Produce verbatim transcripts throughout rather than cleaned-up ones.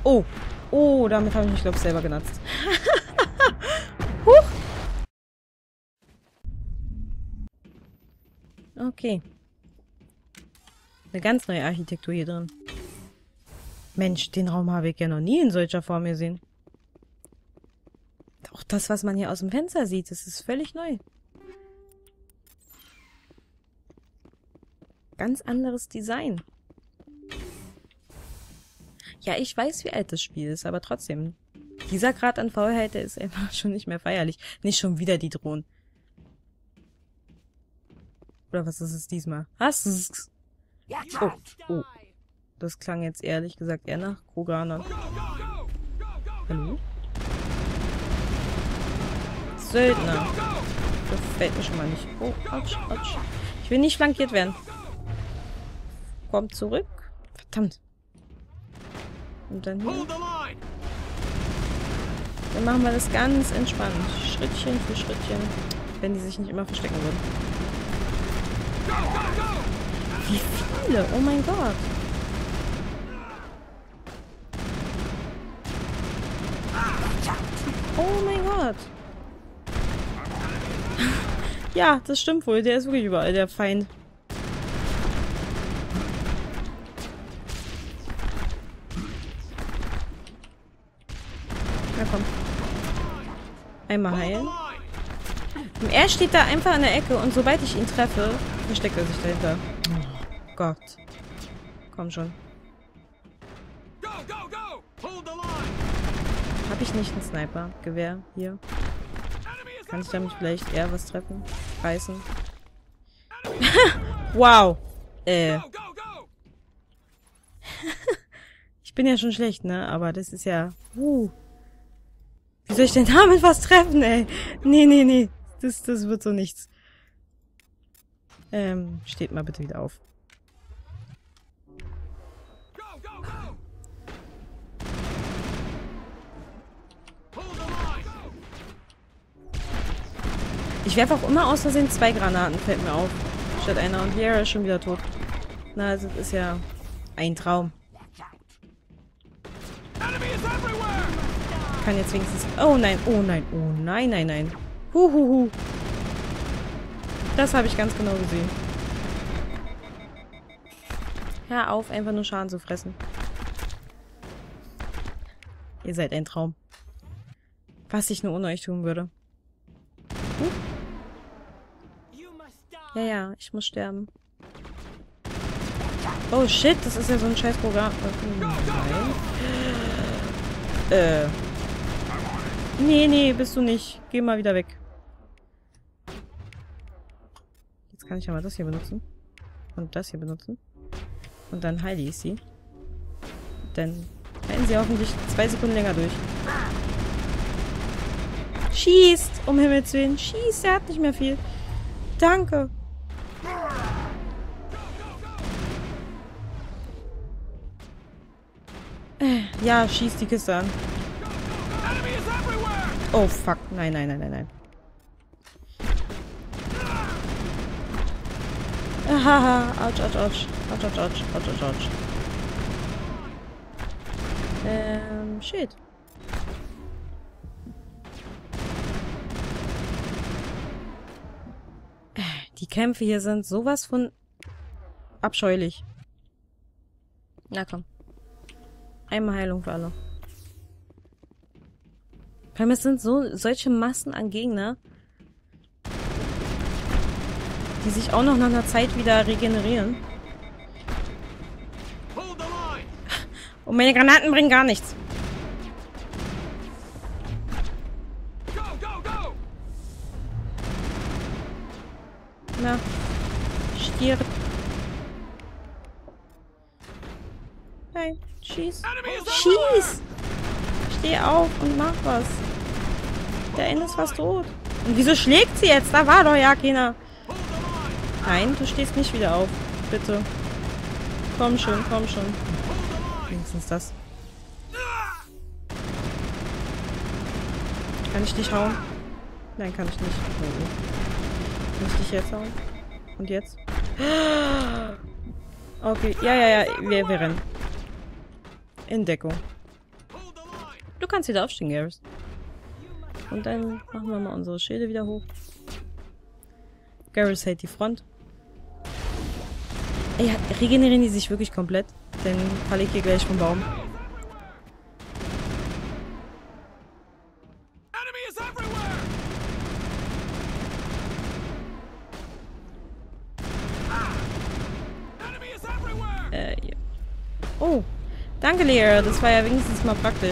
Oh. Oh, damit habe ich mich, glaube ich, selber genutzt. Huch. Okay. Eine ganz neue Architektur hier drin. Mensch, den Raum habe ich ja noch nie in solcher Form gesehen. Auch das, was man hier aus dem Fenster sieht, das ist völlig neu. Ganz anderes Design. Ja, ich weiß, wie alt das Spiel ist, aber trotzdem. Dieser Grad an Faulheit, der ist einfach schon nicht mehr feierlich. Nicht schon wieder die Drohnen. Oder was ist es diesmal? Was? Oh, oh. Das klang jetzt ehrlich gesagt eher nach Kroganern. Hallo? Söldner. Das gefällt mir schon mal nicht. Oh, ouch, ouch. Ich will nicht flankiert werden. Kommt zurück. Verdammt. Und dann hier. Dann machen wir das ganz entspannt. Schrittchen für Schrittchen. Wenn die sich nicht immer verstecken würden. Wie viele? Oh mein Gott. Oh mein Gott. Ja, das stimmt wohl. Der ist wirklich überall, der Feind. Na komm. Einmal heilen. Und er steht da einfach in der Ecke und sobald ich ihn treffe, versteckt er sich dahinter. Oh Gott. Komm schon. Habe ich nicht ein Sniper-Gewehr hier? Kann ich damit vielleicht eher was treffen? Reißen? Wow. Äh. Ich bin ja schon schlecht, ne? Aber das ist ja... Uh. Wie soll ich denn damit was treffen, ey? Nee, nee, nee. Das, das wird so nichts. Ähm, steht mal bitte wieder auf. Ich werfe auch immer aus Versehen zwei Granaten, fällt mir auf. Statt einer. Und Viera ist schon wieder tot. Na, also das ist ja ein Traum. Kann jetzt wenigstens... Oh nein, oh nein, oh nein, nein, nein. Huhuhu. Das habe ich ganz genau gesehen. Hör auf, einfach nur Schaden zu fressen. Ihr seid ein Traum. Was ich nur ohne euch tun würde. Huh. Ja, ja, ich muss sterben. Oh shit, das ist ja so ein scheiß Programm. Nein. Äh. Nee, nee, bist du nicht. Geh mal wieder weg. Jetzt kann ich ja mal das hier benutzen. Und das hier benutzen. Und dann heile ich sie. Dann halten sie hoffentlich zwei Sekunden länger durch. Schießt! Um Himmels Willen. Schießt! Er hat nicht mehr viel. Danke. Ja, schießt die Kiste an. Oh, fuck. Nein, nein, nein, nein, nein. Haha. Autsch, autsch, autsch. Autsch, autsch, autsch. Autsch, autsch, autsch. Ähm, shit. Die Kämpfe hier sind sowas von abscheulich. Na komm. Einmal Heilung für alle. Weil es sind so solche Massen an Gegner, die sich auch noch nach einer Zeit wieder regenerieren. Und meine Granaten bringen gar nichts. Na, stirb. Nein, schieß. Schieß! Steh auf und mach was. Der Ende ist fast tot. Und wieso schlägt sie jetzt? Da war doch ja keiner. Nein, du stehst nicht wieder auf. Bitte. Komm schon, komm schon. Wenigstens das. Kann ich dich hauen? Nein, kann ich nicht. Oh. Muss ich dich jetzt hauen? Und jetzt? Okay, ja, ja, ja. Wir, wir rennen. In Deckung. Du kannst wieder aufstehen, Garrus. Und dann machen wir mal unsere Schilde wieder hoch. Garrus hält die Front. Ey, regenerieren die sich wirklich komplett? Dann falle ich hier gleich vom Baum. Äh, ja. Oh, danke, Lea. Das war ja wenigstens mal praktisch.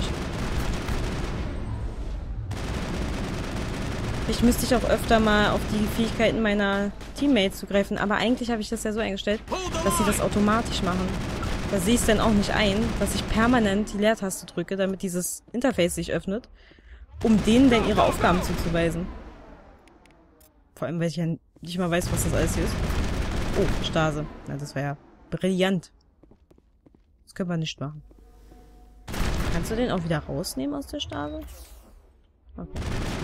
Ich müsste ich auch öfter mal auf die Fähigkeiten meiner Teammates zugreifen, aber eigentlich habe ich das ja so eingestellt, dass sie das automatisch machen. Da sehe ich es dann auch nicht ein, dass ich permanent die Leertaste drücke, damit dieses Interface sich öffnet, um denen dann ihre Aufgaben zuzuweisen. Vor allem, weil ich ja nicht mal weiß, was das alles hier ist. Oh, Stase. Na, das war ja brillant. Das können wir nicht machen. Kannst du den auch wieder rausnehmen aus der Stase? Okay.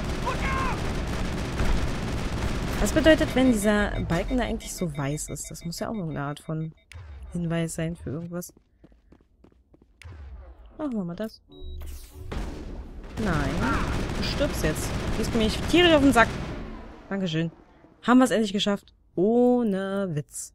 Was bedeutet, wenn dieser Balken da eigentlich so weiß ist? Das muss ja auch irgendeine Art von Hinweis sein für irgendwas. Machen wir mal das. Nein. Du stirbst jetzt. Du gehst mir tierisch auf den Sack. Dankeschön. Haben wir es endlich geschafft. Ohne Witz.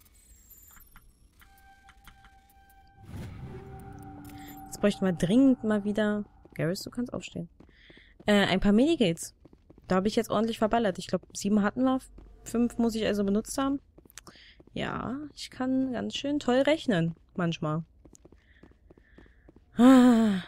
Jetzt bräuchten wir dringend mal wieder... Garrus, du kannst aufstehen. Äh, ein paar Medigates. Da habe ich jetzt ordentlich verballert. Ich glaube, sieben hatten wir. Fünf muss ich also benutzt haben. Ja, ich kann ganz schön toll rechnen. Manchmal. Ah.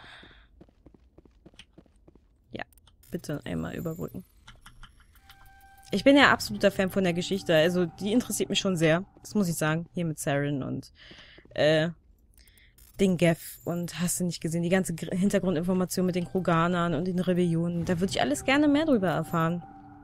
Ja, bitte einmal überbrücken. Ich bin ja absoluter Fan von der Geschichte. Also, die interessiert mich schon sehr. Das muss ich sagen. Hier mit Saren und äh, den Geth und hast du nicht gesehen, die ganze Hintergrundinformation mit den Kroganern und den Rebellionen. Da würde ich alles gerne mehr drüber erfahren.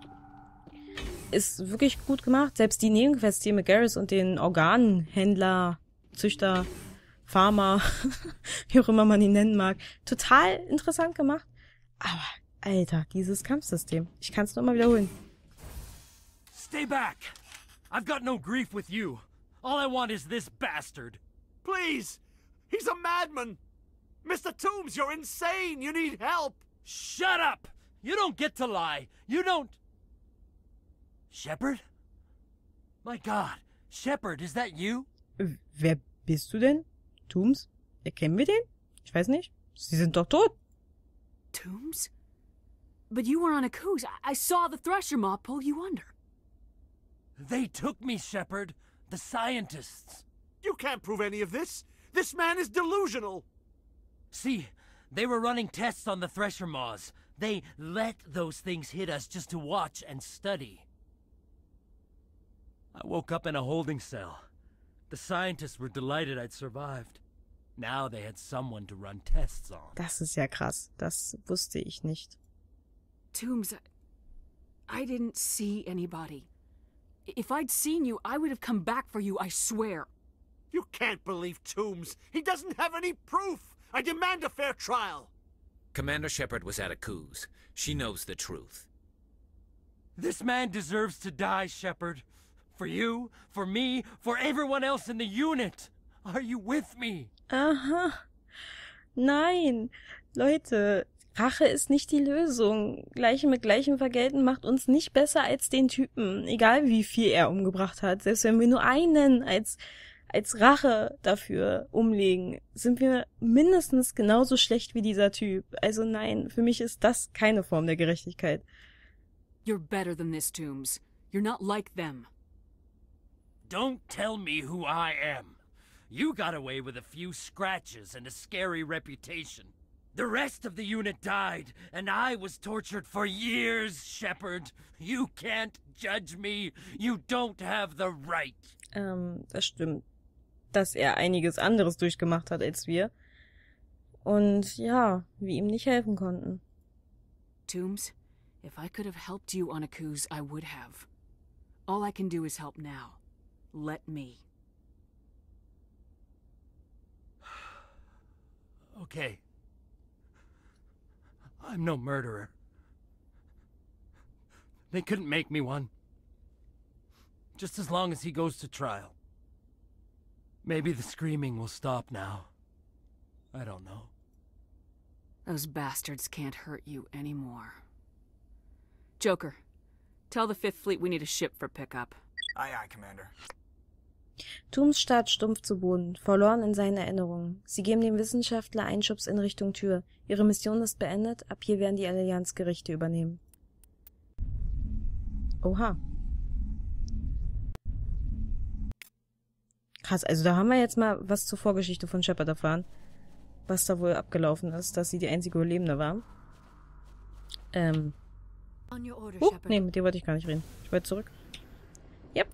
Ist wirklich gut gemacht. Selbst die Nebenquests hier mit Garrus und den Organhändler, Züchter, Farmer, wie auch immer man ihn nennen mag. Total interessant gemacht. Aber, Alter, dieses Kampfsystem. Ich kann es nur mal wiederholen. Stay back! I've got no grief with you. All I want is this bastard. Please! He's a madman! Mister Toombs, you're insane! You need help! Shut up! You don't get to lie! You don't... Shepard? My God, Shepard, is that you? Wer bist du denn? Toombs? Erkennen wir den? Ich weiß nicht. Sie sind doch tot. Toombs? But you were on a cruise. I, I saw the Thresher Maw pull you under. They took me, Shepard. The scientists. You can't prove any of this! This man is delusional! See, they were running tests on the Thresher Maws. They let those things hit us just to watch and study. I woke up in a holding cell. The scientists were delighted I'd survived. Now they had someone to run tests on. Das ist ja krass. Das wusste ich nicht. Toombs, I, I didn't see anybody. If I'd seen you, I would have come back for you, I swear. You can't believe Toombs! He doesn't have any proof! I demand a fair trial! Commander Shepard was at a cruise. She knows the truth. This man deserves to die, Shepard. For you, for me, for everyone else in the unit. Are you with me? Aha. Nein. Leute, Rache ist nicht die Lösung. Gleiche mit Gleichem vergelten macht uns nicht besser als den Typen. Egal wie viel er umgebracht hat. Selbst wenn wir nur einen als, als Rache dafür umlegen, sind wir mindestens genauso schlecht wie dieser Typ. Also nein, für mich ist das keine Form der Gerechtigkeit. You're better than this, Toombs. You're not like them. Don't tell me who I am. You got away with a few scratches and a scary reputation. The rest of the unit died, and I was tortured for years, Shepard. You can't judge me. You don't have the right. Ähm, das stimmt. Dass er einiges anderes durchgemacht hat als wir. Und ja, wir ihm nicht helfen konnten. Toombs, if I could have helped you on a cruise, I would have. All I can do is help now. Let me. Okay. I'm no murderer. They couldn't make me one. Just as long as he goes to trial. Maybe the screaming will stop now. I don't know. Those bastards can't hurt you anymore. Joker, tell the Fifth Fleet we need a ship for pickup. Aye, aye, Commander. Tooms starrt stumpf zu Boden, verloren in seinen Erinnerungen. Sie geben dem Wissenschaftler einen Schubs in Richtung Tür. Ihre Mission ist beendet, ab hier werden die Allianzgerichte übernehmen. Oha. Krass, also da haben wir jetzt mal was zur Vorgeschichte von Shepard erfahren. Was da wohl abgelaufen ist, dass sie die einzige Überlebende war. Ähm. Uh, nee, mit dir wollte ich gar nicht reden. Ich wollte zurück. Yep.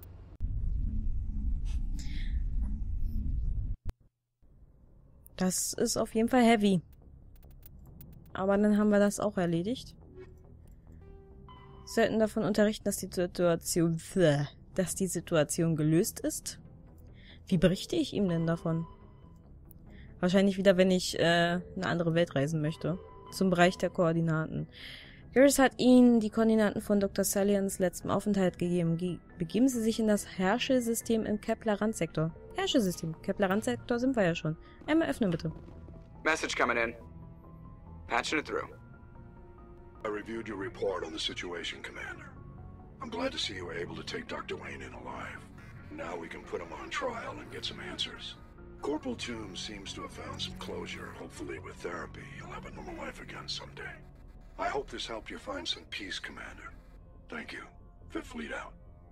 Das ist auf jeden Fall heavy. Aber dann haben wir das auch erledigt. Sollten davon unterrichten, dass die Situation, dass die Situation gelöst ist. Wie berichte ich ihm denn davon? Wahrscheinlich wieder, wenn ich äh, eine andere Welt reisen möchte. Zum Bereich der Koordinaten. Garrus hat Ihnen die Koordinaten von Doktor Salians letztem Aufenthalt gegeben. Ge begeben Sie sich in das Herschel-System im Kepler-Randsektor. Herschel-System. Kepler-Randsektor sind wir ja schon. Einmal öffnen, bitte. Message coming in. Patching it through. I reviewed your report on the situation, Commander. I'm glad to see you were able to take Doctor Wayne in alive. Now we can put him on trial and get some answers. Corporal Toombs seems to have found some closure. Hopefully with therapy, he'll have a normal life again someday. I hope this helped you find some peace, Commander. Thank you. Fifth Fleet out.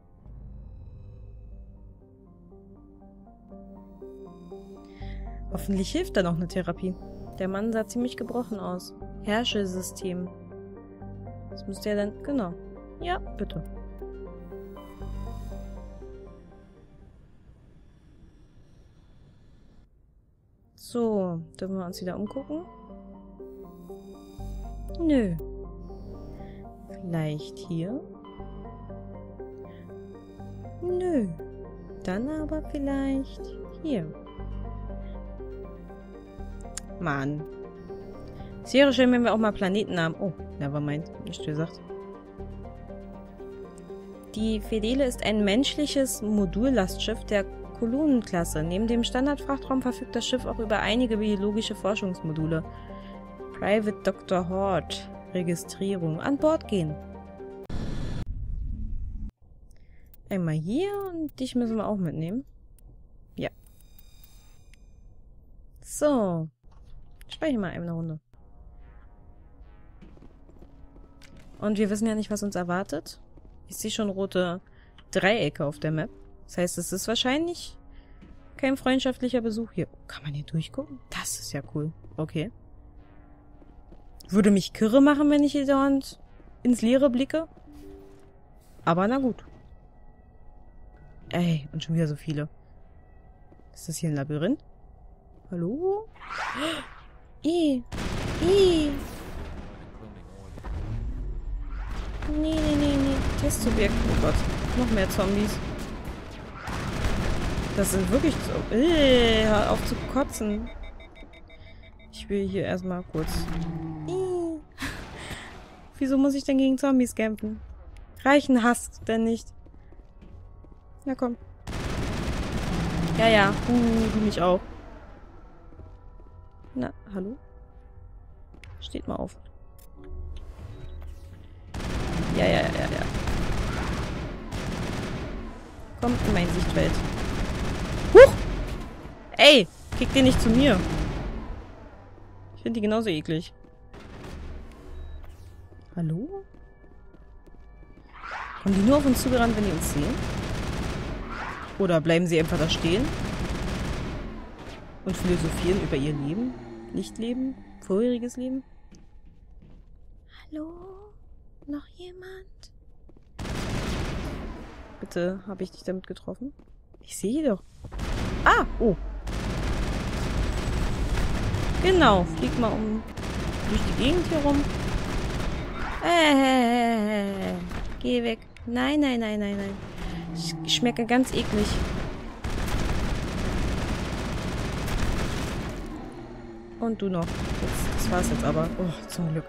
Hoffentlich hilft da noch eine Therapie. Der Mann sah ziemlich gebrochen aus. Herschel-System. Das müsste ja dann... Genau. Ja, bitte. So, dürfen wir uns wieder umgucken? Nö. Vielleicht hier? Nö. Dann aber vielleicht hier. Mann. Es wäre schön, wenn wir auch mal Planeten haben. Oh, nevermind. Nicht gesagt. Die Fedele ist ein menschliches Modullastschiff der Kolonenklasse. Neben dem Standardfrachtraum verfügt das Schiff auch über einige biologische Forschungsmodule. Private Doktor Hort. Registrierung. An Bord gehen. Einmal hier und dich müssen wir auch mitnehmen. Ja. So. Sprechen wir mal eine Runde. Und wir wissen ja nicht, was uns erwartet. Ich sehe schon rote Dreiecke auf der Map. Das heißt, es ist wahrscheinlich kein freundschaftlicher Besuch hier. Oh, kann man hier durchgucken? Das ist ja cool. Okay. Würde mich kirre machen, wenn ich hier dauernd ins Leere blicke. Aber na gut. Ey, und schon wieder so viele. Ist das hier ein Labyrinth? Hallo? I. I. Nee, nee, nee, nee. Testsubjekt. Oh Gott. Noch mehr Zombies. Das sind wirklich so... Äh, hör auf zu kotzen. Ich will hier erstmal kurz... I. Wieso muss ich denn gegen Zombies kämpfen? Reichen Hass denn nicht? Na komm. Ja, ja. Uh, du mich auch. Na, hallo? Steht mal auf. Ja, ja, ja, ja. Kommt in mein Sichtfeld. Huch! Ey, krieg den nicht zu mir. Ich finde die genauso eklig. Hallo? Kommen die nur auf uns zugerannt, wenn die uns sehen? Oder bleiben sie einfach da stehen? Und philosophieren über ihr Leben? Nicht-Leben? Vorheriges Leben? Hallo? Noch jemand? Bitte, habe ich dich damit getroffen? Ich sehe ihn doch. Ah, oh. Genau, flieg mal um durch die Gegend hier rum. Äh, geh weg. Nein, nein, nein, nein, nein. Ich schmecke ganz eklig. Und du noch. Jetzt, das war's jetzt aber. Oh, zum Glück.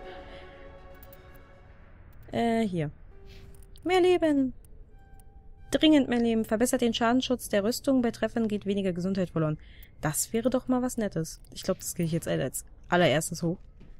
Äh, hier. Mehr Leben. Dringend mehr Leben. Verbessert den Schadenschutz der Rüstung. Bei Treffern geht weniger Gesundheit verloren. Das wäre doch mal was Nettes. Ich glaube, das kriege ich jetzt als allererstes hoch.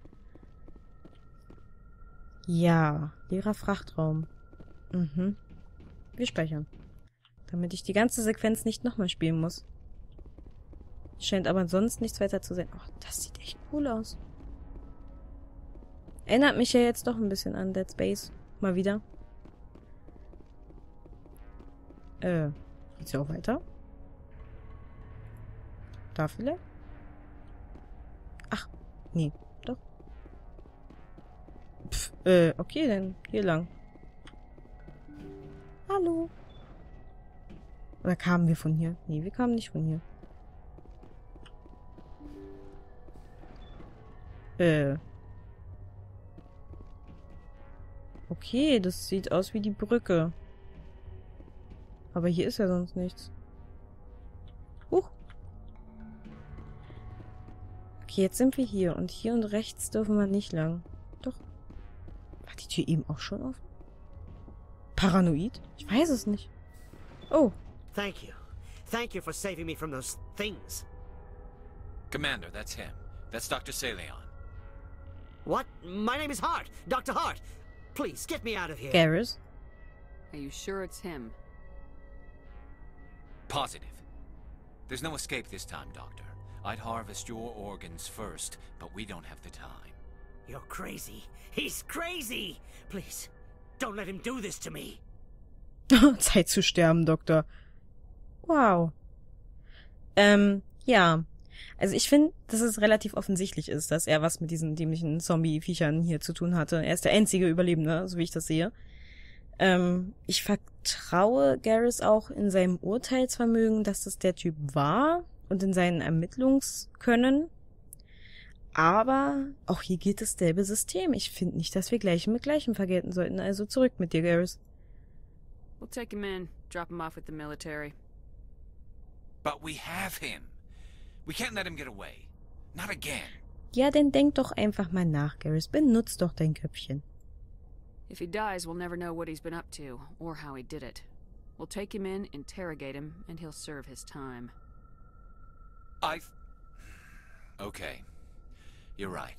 Ja, leerer Frachtraum. Mhm. Wir speichern. Damit ich die ganze Sequenz nicht nochmal spielen muss. Scheint aber sonst nichts weiter zu sein. Oh, das sieht echt cool aus. Erinnert mich ja jetzt doch ein bisschen an Dead Space. Mal wieder. Äh, geht's ja auch weiter? Da vielleicht? Ach, nee, doch. Pff, äh, okay, dann hier lang. Hallo. Oder kamen wir von hier? Nee, wir kamen nicht von hier. Äh. Okay, das sieht aus wie die Brücke. Aber hier ist ja sonst nichts. Huch. Okay, jetzt sind wir hier. Und hier und rechts dürfen wir nicht lang. Doch. War die Tür eben auch schon offen? Paranoid? Ich weiß es nicht. Oh. Thank you. Thank you for saving me from those things. Commander, that's him. That's Doctor Saleon. What? My name is Hart. Doctor Hart. Please, get me out of here. Garrus? Are you sure it's him? Positive. There's no escape this time, Doctor. I'd harvest your organs first, but we don't have the time. You're crazy. He's crazy. Please, don't let him do this to me. Zeit zu sterben, Doktor. Wow. Ähm, ja. Also ich finde, dass es relativ offensichtlich ist, dass er was mit diesen dämlichen Zombie-Viechern hier zu tun hatte. Er ist der einzige Überlebende, so wie ich das sehe. Ähm, ich vertraue Garrus auch in seinem Urteilsvermögen, dass das der Typ war und in seinen Ermittlungskönnen. Aber auch hier gilt dasselbe System. Ich finde nicht, dass wir Gleichen mit Gleichem vergelten sollten. Also zurück mit dir, Garrus. We'll take him in, drop him off with the military. But we have him. We can't let him get away. Not again. Ja, dann denk doch einfach mal nach, Garrus. Benutz doch dein Köpfchen. If he dies, we'll never know what he's been up to, or how he did it. We'll take him in, interrogate him, and he'll serve his time. I've... Okay. You're right.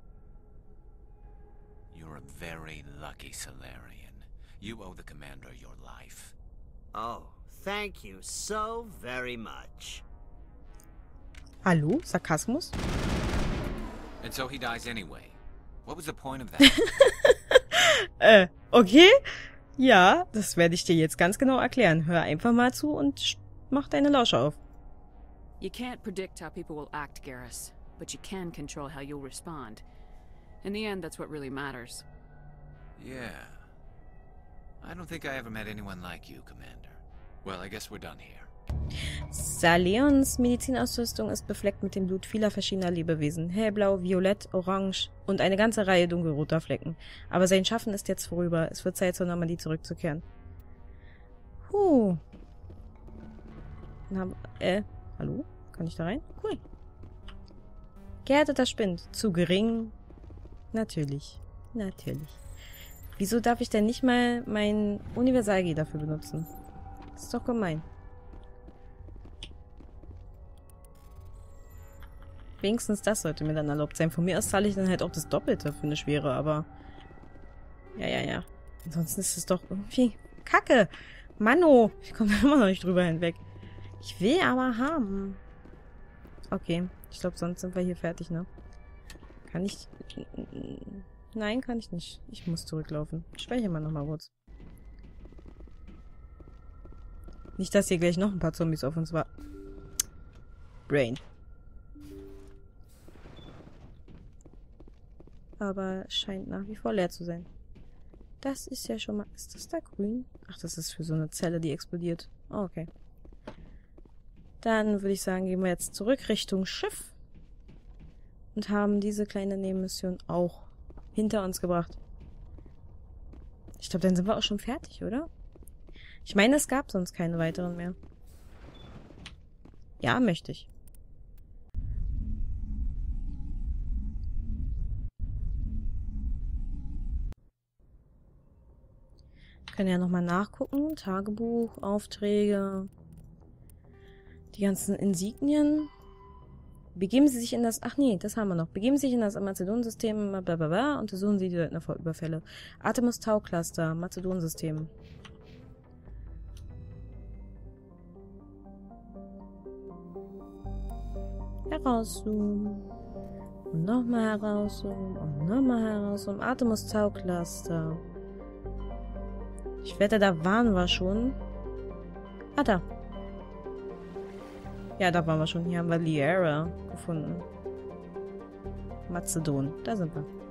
You're a very lucky Salarian. You owe the Commander your life. Oh, thank you so very much. Hallo? Sarkasmus? And so he dies anyway. What was the point of that? äh, okay. Ja, das werde ich dir jetzt ganz genau erklären. Hör einfach mal zu und mach deine Lausche auf. You can't predict how people will act, Garrus, but you can control how you'll respond. In the end, that's what really matters. Yeah. I don't think I ever met anyone like you, Commander. Well, I guess we're done here. Saleons Medizinausrüstung ist befleckt mit dem Blut vieler verschiedener Lebewesen. Hellblau, violett, orange und eine ganze Reihe dunkelroter Flecken. Aber sein Schaffen ist jetzt vorüber. Es wird Zeit, zur Normandie zurückzukehren. Huh. Na, äh, hallo? Kann ich da rein? Cool. Gehärteter Spind. Zu gering. Natürlich. Natürlich. Wieso darf ich denn nicht mal mein Universalgi dafür benutzen? Das ist doch gemein. Wenigstens das sollte mir dann erlaubt sein. Von mir aus zahle ich dann halt auch das Doppelte für eine Schwere, aber... Ja, ja, ja. Ansonsten ist es doch irgendwie Kacke. Manno, ich komme da immer noch nicht drüber hinweg. Ich will aber haben. Okay, ich glaube, sonst sind wir hier fertig, ne? Kann ich... Nein, kann ich nicht. Ich muss zurücklaufen. Ich speichere mal nochmal kurz. Nicht, dass hier gleich noch ein paar Zombies auf uns warten. Brain. Aber es scheint nach wie vor leer zu sein. Das ist ja schon mal... Ist das da grün? Ach, das ist für so eine Zelle, die explodiert. Oh, okay. Dann würde ich sagen, gehen wir jetzt zurück Richtung Schiff. Und haben diese kleine Nebenmission auch hinter uns gebracht. Ich glaube, dann sind wir auch schon fertig, oder? Ich meine, es gab sonst keine weiteren mehr. Ja, möchte ich. Können ja nochmal nachgucken. Tagebuch, Aufträge, die ganzen Insignien. Begeben Sie sich in das... Ach nee, das haben wir noch. Begeben Sie sich in das Mazedon-System, blablabla, untersuchen Sie die Söldnerüberfälle. Artemis-Tau-Cluster, Mazedon-System. Herauszoomen. Und nochmal herauszoomen. Und nochmal herauszoomen. Artemis-Tau-Cluster. Ich wette, da waren wir schon. Ah, da. Ja, da waren wir schon. Hier haben wir Liara gefunden. Mazedon. Da sind wir.